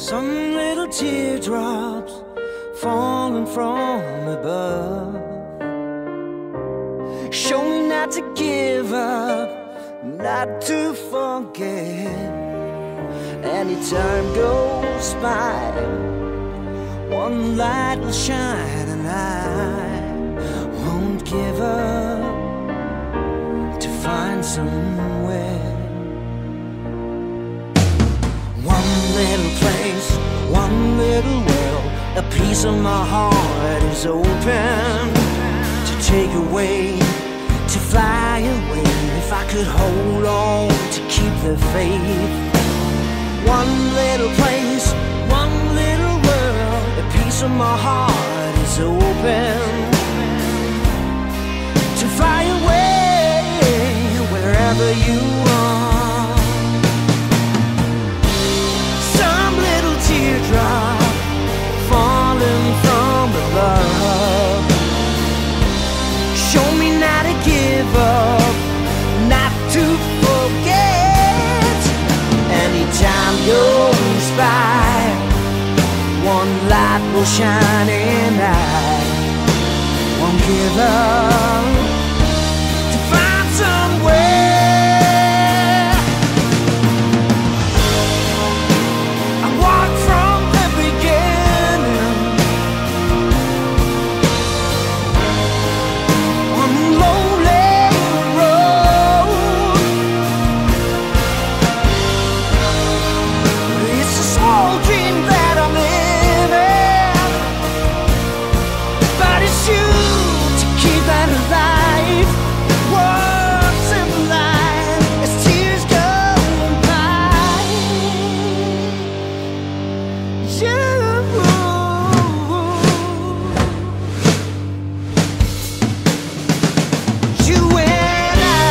Some little teardrops falling from above show me not to give up, not to forget. Any time goes by, one light will shine, and I won't give up to find somewhere. One little place, one little world, a piece of my heart is open to take away, to fly away. If I could hold on to keep the faith. One little place, one little world, a piece of my heart is open to fly away wherever you are. Some little teardrop falling from above show me not to give up, not to forget. Any time goes by, one light will shine, and I won't give up to find somewhere. I walk from the beginning on a lonely road. It's a small dream that I'm living, but it's you to keep that alive. What's symbolize as tears go by. You and I.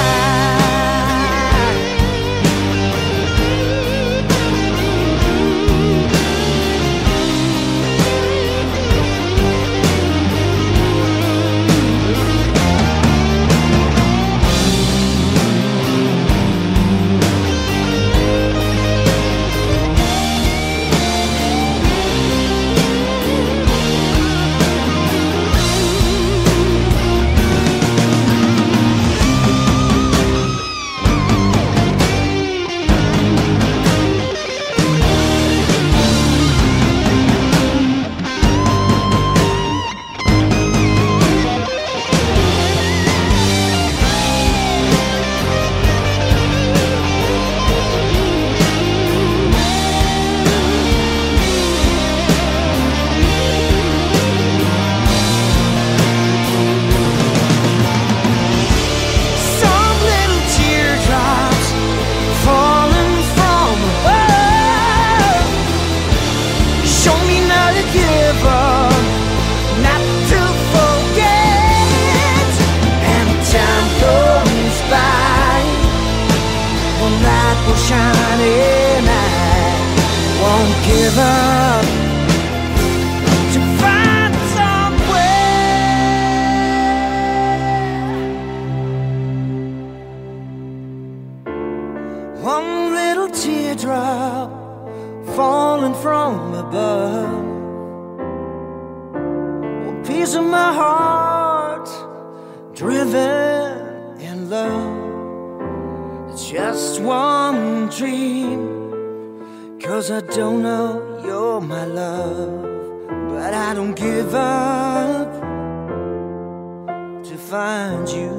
Some little teardrops falling from above show me not to give up, not to forget. And time goes by, one light will shine, and I won't give up to find somewhere. One little teardrop falling from above, a piece of my heart driven in love. It's just one dream, 'cause I don't know you're my love, but I don't give up to find you.